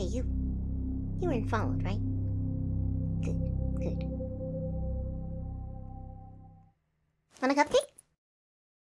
Hey, you. You weren't followed, right? Good, good. Want a cupcake?